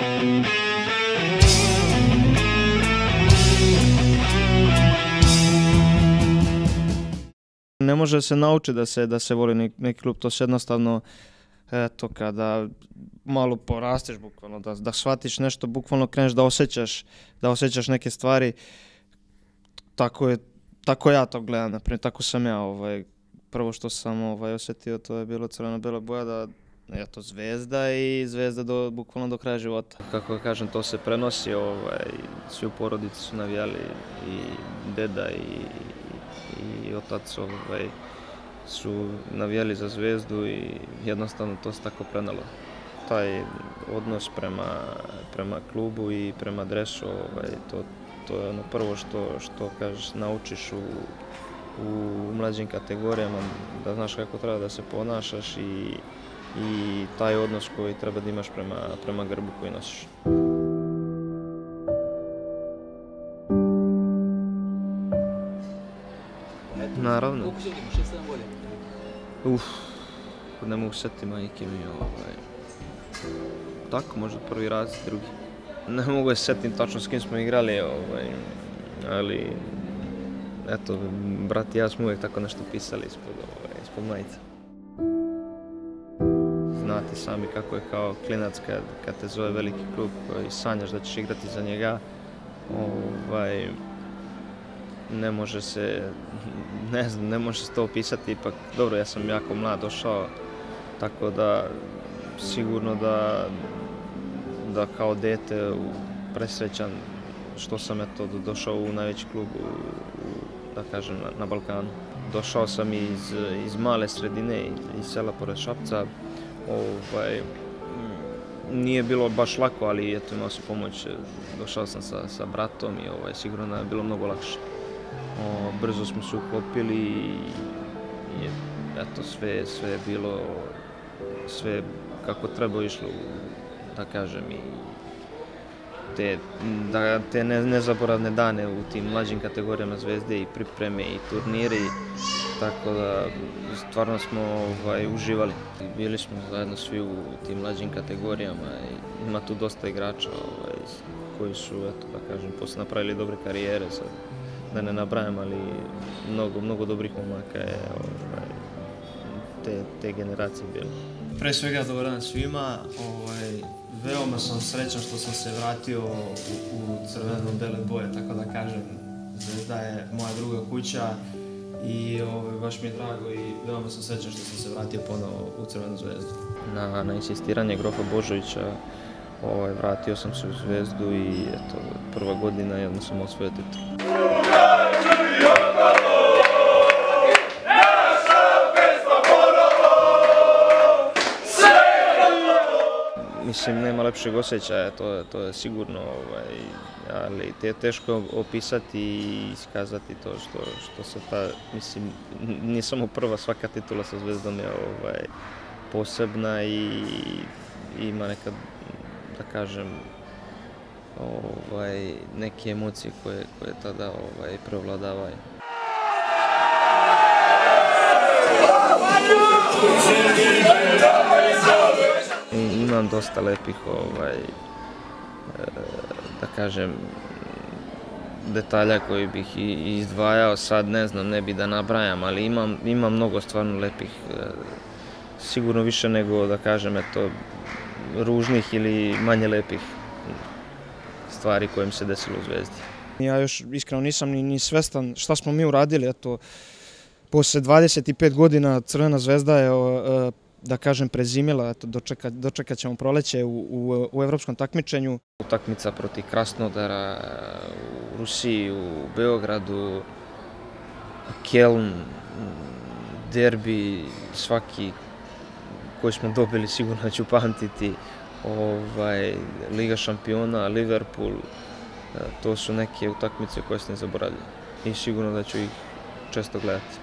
Ne može se naučiti da se voli neki klub, to se jednostavno, eto, kada malo porasteš bukvalno, da shvatiš nešto, bukvalno kreneš da osjećaš neke stvari. Tako ja to gledam, naprimjer, tako sam ja, prvo što sam osjetio, to je bilo crveno-bela boja, da je to Zvezda i Zvezda bukvalno do kraja života. Kako kažem, to se prenosi, svi u porodici su navijali, i deda i otac su navijali za Zvezdu i jednostavno to se tako prenalo. Taj odnos prema klubu i prema dresu, to je ono prvo što kažeš, naučiš u mlađim kategorijama, da znaš kako treba da se ponašaš i taj odnos koji treba da imaš prema grbu koji nosiš. Naravno. Koliko si ovdje imaš, 6-7 godina? Ne mogu setiti majke mi, tako možda prvi razred, drugi. Ne mogu se setiti tačno s kim smo igrali, ali eto, brat i ja smo uvijek tako nešto pisali ispod majice. Znate sami kako je kao klinac kad te zove veliki klub koji sanjaš da ćeš igrati za njega, ne može se to opisati, ipak dobro, ja sam jako mlad došao, tako da sigurno da kao dete presrećan što sam došao u najveći klub, da kažem, na Balkanu. Došao sam iz male sredine, iz sela pored Šapca. Nije bilo baš lako, ali eto, imao sam pomoć, došao sam sa bratom i sigurno je bilo mnogo lakše. Brzo smo se uklopili i eto, sve je bilo, sve kako treba išlo, da kažem, i te nezaboravne dane u tim mlađim kategorijama Zvezde i pripreme i turniri, tako da stvarno smo uživali. Bili smo zajedno svi u tim mlađim kategorijama i ima tu dosta igrača koji su, eto, da kažem, poslije napravili dobre karijere, sad da ne nabrajam, ali mnogo dobrih momaka je te generacije bilo. Pre svega dobar dan svima, veoma sam srećan što sam se vratio u crveno-bele boje, tako da kažem, Zvezda je moja druga kuća i baš mi je drago i veoma sam srećan što sam se vratio ponovo u Crvenu Zvezdu. Na insistiranje Grofa Božovića vratio sam se u Zvezdu i eto, prva godina jedno sam osvojio titul. Mislim, nema lepšeg osjećaja, to je sigurno, ali je teško opisati i iskazati to što se mislim, nije samo prva, svaka titula sa Zvezdom je posebna i ima neka, da kažem, neke emocije koje tada prevladavaju. Imam dosta lepih, da kažem, detalja koji bih izdvajao, sad ne znam, ne bi da nabrajam, ali imam mnogo stvarno lepih, sigurno više nego, da kažem, eto, ružnih ili manje lepih stvari koje mi se desilo u Zvezdi. Ja još iskreno nisam ni svestan šta smo mi uradili, eto, posle 25 godina Crvena Zvezda je, da kažem, prezimila, eto, dočekat ćemo proleće u evropskom takmičenju. Utakmica protiv Krasnodara u Rusiji, u Beogradu, Keln, derbi, svaki koji smo dobili sigurno ću pamtiti, Liga šampiona, Liverpool, to su neke utakmice koje se ne zaboravljaju i sigurno da ću ih često gledati.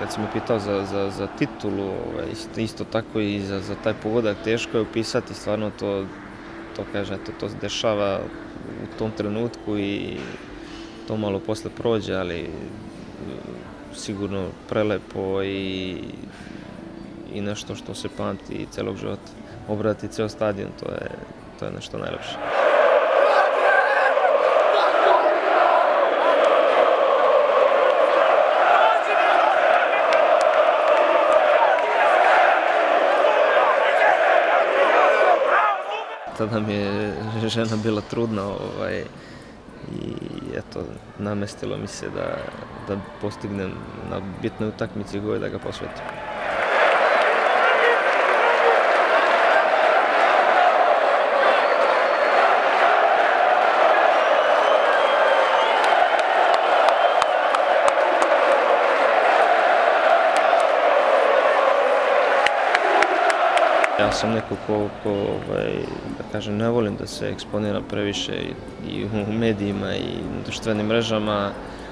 kad si me pitao za titulu, isto tako i za taj pogodak, teško je upisati, stvarno to kaže, to se dešava u tom trenutku i to malo posle prođe, ali sigurno prelepo i nešto što se pamti celog života. Obraditi ceo stadion, to je nešto najlepše. Tada mi je žena bila trudna i eto, namestilo mi se da postignem na bitnoj utakmici goje da ga posvetim. Ja sam neko ko da kažem, ne volim da se eksponiram previše i u medijima i na društvenim mrežama,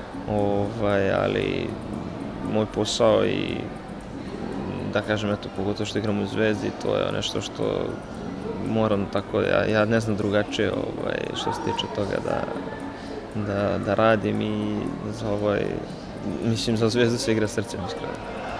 ali moj posao i da kažem, eto, pogotovo što igram u Zvezdi, to je nešto što moram tako, ja ne znam drugačije što se tiče toga da radim i mislim za Zvezdu se igra srcem iskreno.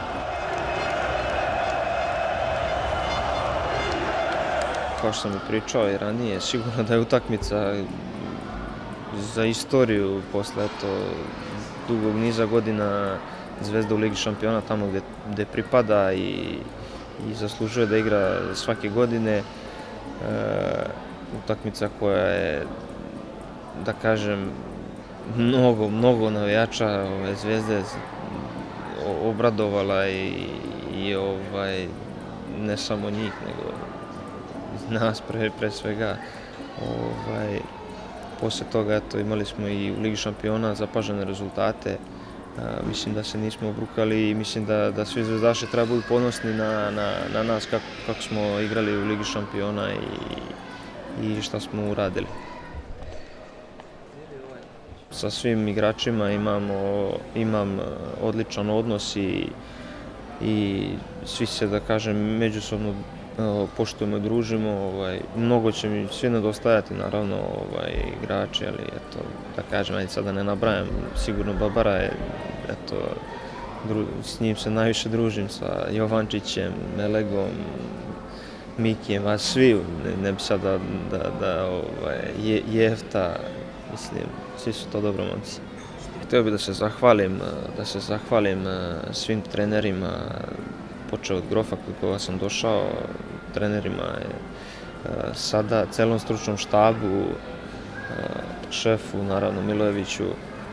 Kao što sam i pričao i ranije, sigurno da je utakmica za istoriju posle dugog niza godina Zvezda u Ligi šampiona, tamo gde pripada i zaslužuje da igra svake godine. Utakmica koja je, da kažem, mnogo navijača Zvezde obradovala i ne samo njih, nego nas pre svega. Posle toga imali smo i u Ligi šampiona zapažene rezultate. Mislim da se nismo obrukali i mislim da svi zvezdaši treba budu ponosni na nas kako smo igrali u Ligi šampiona i šta smo uradili. Sa svim igračima imam odličan odnos i svi se, da kažem, međusobno poštujemo i družimo. Mnogo će mi svi nedostajati, naravno, igrači, ali eto, da kažem, ajde sada ne nabrajam, sigurno Babara je, eto, s njim se najviše družim, sa Jovančićem, Melegom, Mikijem, a svi, ne bi sada Jefta, mislim, svi su to dobro momci. Htio bih da se zahvalim svim trenerima, počeo od Grofa kod koga sam došao, trenerima sada, celom stručnom štabu, šefu, naravno, Milojeviću,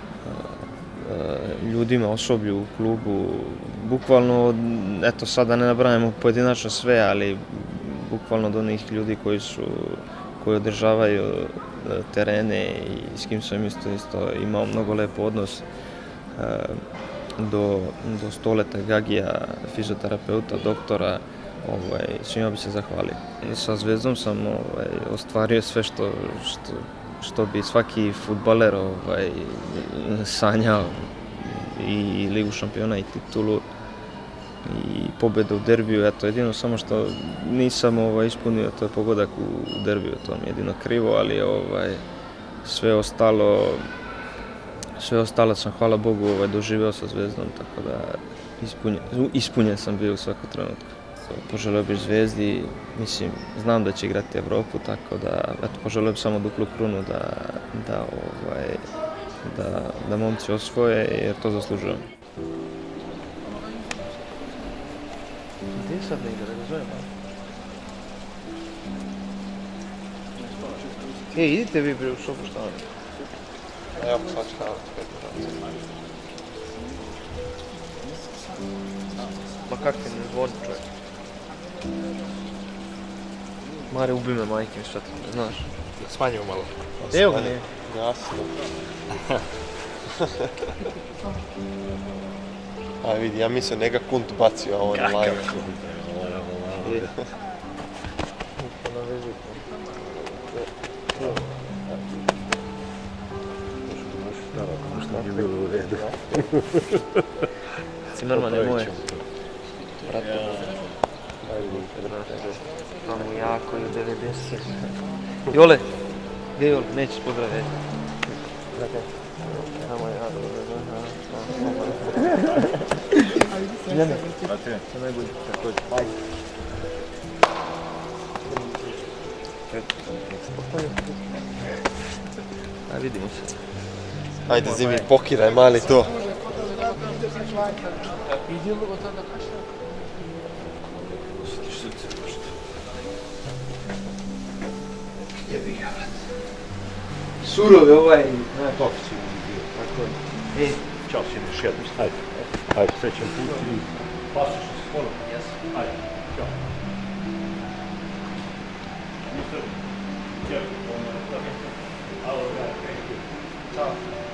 ljudima, osoblju u klubu, bukvalno, eto, sada ne nabrajamo pojedinačno sve, ali bukvalno od onih ljudi koji održavaju terene i s kim sam isto imao mnogo lep odnos, do Stoleta, Gagija, fizioterapeuta, doktora, svima bi se zahvalio. Sa Zvezdom sam ostvario sve što bi svaki fudbaler sanjao, i Ligu šampiona i titulu i pobedu u derbiju. Eto, jedino samo što nisam ispunio, to je pogodak u derbiju, to mi je jedino krivo, ali sve ostalo sam, hvala Bogu, doživeo sa Zvezdom, tako da ispunjen sam bio u svakom trenutku. Poželeo bih Zvezdi, mislim, znam da će igrati Evropu, tako da, eto, poželeo bih samo duplu krunu da momci osvoje, jer to zaslužujem. Gdje sad ne igra, da ga zovem? Idite vi u sobu, šta vam? Evo, sad ću Ma kak ti ne zvoni, čovjek? Mare, ubi me majke mi sve to, znaš. Smanjimo malo. Evo ga nije. Jasno. A vidi, ja mislim njega kunt bacio, a on je live. Cimerman je moj. Tamo jako i u 90. Jole! Gdje je Jole? Nećeš pozdraviti. Tamo je jako. Ljene. Što najbolji. Također. Ajde. A vidimo se. Ajde Zimi, pokiraj mali to. Surov je ovaj... Kako si mi bio? Tako je. Ćao si još jednom, hajde. Hajde, srećan put i pasiš se ponovno. Hajde, ćao. Ciao.